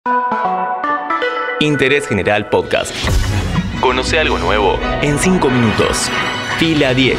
Interés General Podcast. Conoce algo nuevo en 5 minutos. Fila 10.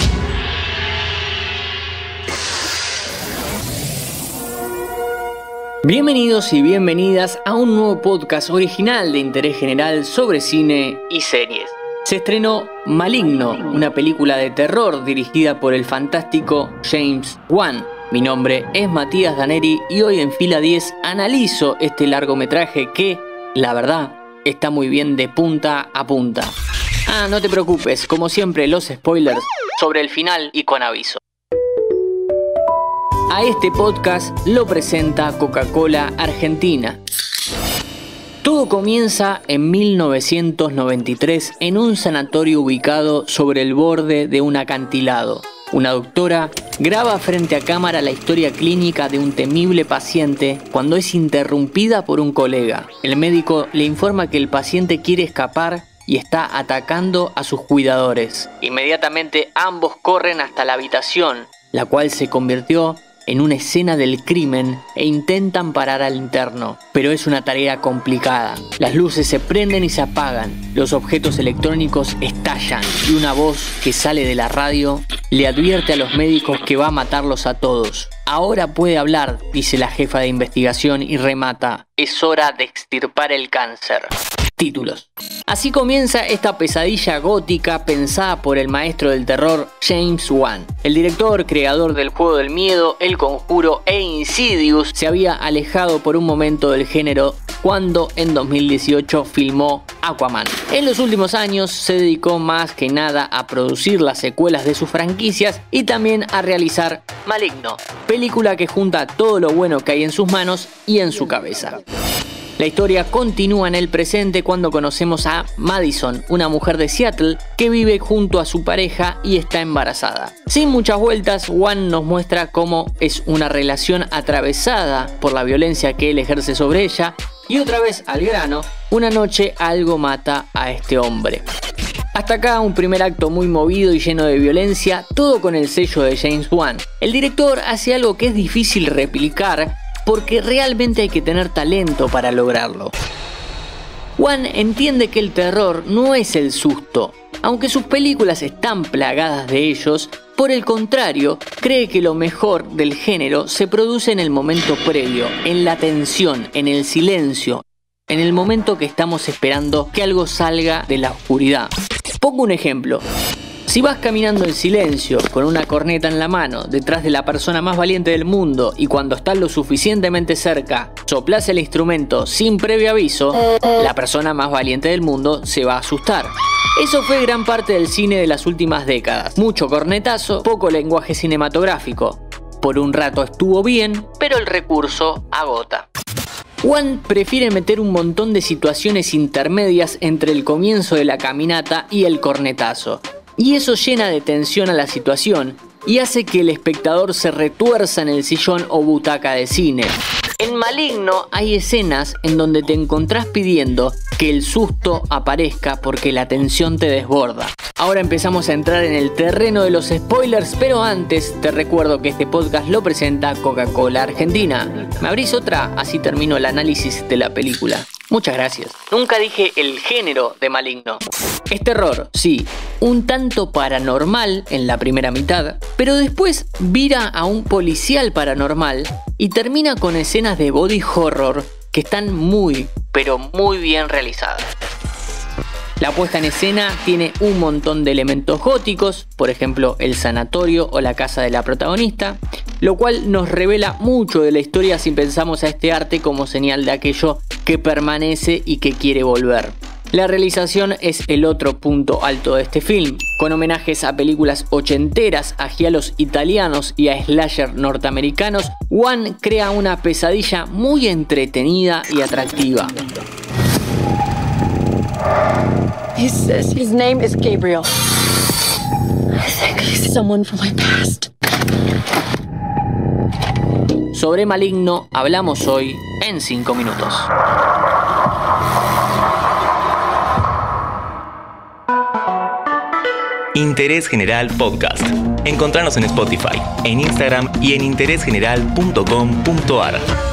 Bienvenidos y bienvenidas a un nuevo podcast original de Interés General sobre cine y series. Se estrenó Maligno, una película de terror dirigida por el fantástico James Wan. Mi nombre es Matías Daneri y hoy en Fila 10 analizo este largometraje que, la verdad, está muy bien de punta a punta. No te preocupes, como siempre los spoilers sobre el final y con aviso. A este podcast lo presenta Coca-Cola Argentina. Todo comienza en 1993 en un sanatorio ubicado sobre el borde de un acantilado. Una doctora graba frente a cámara la historia clínica de un temible paciente cuando es interrumpida por un colega. El médico le informa que el paciente quiere escapar y está atacando a sus cuidadores. Inmediatamente ambos corren hasta la habitación, la cual se convirtió en una escena del crimen e intentan parar al interno, pero es una tarea complicada. Las luces se prenden y se apagan, los objetos electrónicos estallan y una voz que sale de la radio le advierte a los médicos que va a matarlos a todos. Ahora puede hablar, dice la jefa de investigación y remata: es hora de extirpar el cáncer. Títulos. Así comienza esta pesadilla gótica pensada por el maestro del terror James Wan. El director, creador del Juego del Miedo, El Conjuro e Insidious, se había alejado por un momento del género cuando en 2018 filmó Aquaman. En los últimos años se dedicó más que nada a producir las secuelas de sus franquicias y también a realizar Maligno, película que junta todo lo bueno que hay en sus manos y en su cabeza. La historia continúa en el presente cuando conocemos a Madison, una mujer de Seattle que vive junto a su pareja y está embarazada. Sin muchas vueltas, Wan nos muestra cómo es una relación atravesada por la violencia que él ejerce sobre ella y otra vez al grano, una noche algo mata a este hombre. Hasta acá un primer acto muy movido y lleno de violencia, todo con el sello de James Wan. El director hace algo que es difícil replicar porque realmente hay que tener talento para lograrlo. Wan entiende que el terror no es el susto, aunque sus películas están plagadas de ellos. Por el contrario, cree que lo mejor del género se produce en el momento previo, en la tensión, en el silencio, en el momento que estamos esperando que algo salga de la oscuridad. Pongo un ejemplo. Si vas caminando en silencio, con una corneta en la mano, detrás de la persona más valiente del mundo y cuando estás lo suficientemente cerca, soplás el instrumento sin previo aviso, la persona más valiente del mundo se va a asustar. Eso fue gran parte del cine de las últimas décadas. Mucho cornetazo, poco lenguaje cinematográfico. Por un rato estuvo bien, pero el recurso agota. Wan prefiere meter un montón de situaciones intermedias entre el comienzo de la caminata y el cornetazo. Y eso llena de tensión a la situación y hace que el espectador se retuerza en el sillón o butaca de cine. En Maligno hay escenas en donde te encontrás pidiendo que el susto aparezca porque la tensión te desborda. Ahora empezamos a entrar en el terreno de los spoilers, pero antes te recuerdo que este podcast lo presenta Coca-Cola Argentina. ¿Me abrís otra? Así termino el análisis de la película. Muchas gracias. Nunca dije el género de Maligno. Es terror, sí, un tanto paranormal en la primera mitad, pero después vira a un policial paranormal y termina con escenas de body horror que están muy, pero muy bien realizadas. La puesta en escena tiene un montón de elementos góticos, por ejemplo el sanatorio o la casa de la protagonista, lo cual nos revela mucho de la historia si pensamos a este arte como señal de aquello que permanece y que quiere volver. La realización es el otro punto alto de este film, con homenajes a películas ochenteras, a giallos italianos y a slasher norteamericanos. Wan crea una pesadilla muy entretenida y atractiva. He says his name is Gabriel. I think he's someone from my past. Sobre Maligno hablamos hoy en 5 minutos. Interés General Podcast. Encontrarnos en Spotify, en Instagram y en interésgeneral.com.ar.